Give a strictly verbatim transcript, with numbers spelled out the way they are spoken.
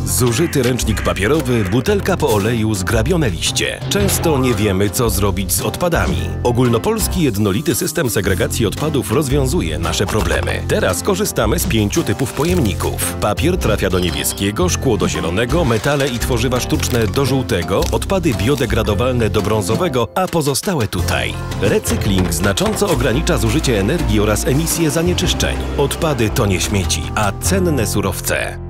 Zużyty ręcznik papierowy, butelka po oleju, zgrabione liście. Często nie wiemy, co zrobić z odpadami. Ogólnopolski jednolity system segregacji odpadów rozwiązuje nasze problemy. Teraz korzystamy z pięciu typów pojemników. Papier trafia do niebieskiego, szkło do zielonego, metale i tworzywa sztuczne do żółtego, odpady biodegradowalne do brązowego, a pozostałe tutaj. Recykling znacząco ogranicza zużycie energii oraz emisję zanieczyszczeń. Odpady to nie śmieci, a cenne surowce.